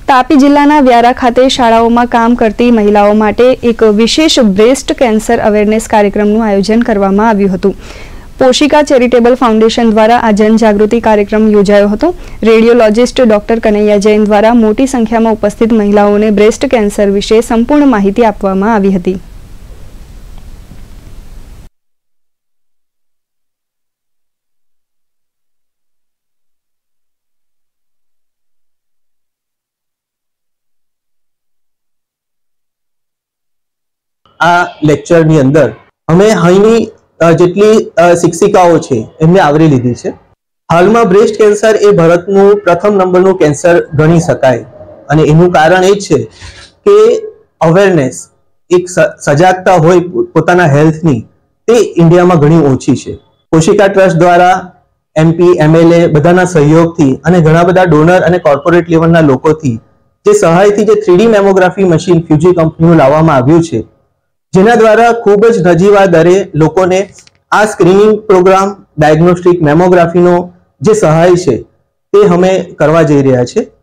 તાપી જિલ્લાના વ્યારા ખાતે શાળાઓમાં કામ કરતી મહિલાઓ માટે એક વિશેષ બ્રેસ્ટ કેન્સર અવેરનેસ કાર્યક્રમનું આયોજન કરવામાં આવ્યું હતું। પોશિકા ચેરિટેબલ ફાઉન્ડેશન દ્વારા આ જનજાગૃતિ કાર્યક્રમ યોજાયો હતો। રેડિયોલોજિસ્ટ ડોક્ટર કનૈયા જૈન દ્વારા મોટી સંખ્યામાં ઉપસ્થિત મહિલાઓને બ્રેસ્ટ કેન્સર વિશે સંપૂર્ણ માહિતી આપવામાં આવી હતી। આ લેક્ચરની અંદર અમે અહીંની જેટલી શિક્ષિકાઓ છે એમને આવરી લીધી છે। હાલમાં બ્રેસ્ટ કેન્સર એ ભારતનું પ્રથમ નંબરનું કેન્સર ગણી શકાય અને એનું કારણ એ છે કે અવેરનેસ એક સજાગતા હોય પોતાના હેલ્થની તે ઇન્ડિયામાં ઘણી ઓછી છે। પોશિકા ટ્રસ્ટ દ્વારા MP MLA બધાના સહયોગથી અને ઘણા બધા ડોનર અને કોર્પોરેટ લેવલના લોકોથી જે સહાયથી જે 3D મેમોગ્રાફી મશીન ફ્યુજી કંપનીનું લાવવામાં આવ્યું છે, જેના દ્વારા ખૂબ જ નજીવા દરે લોકોને આ સ્ક્રીનિંગ પ્રોગ્રામ ડાયગ્નોસ્ટિક મેમોગ્રાફીનો જે સહાય છે તે અમે કરવા જઈ રહ્યા છે।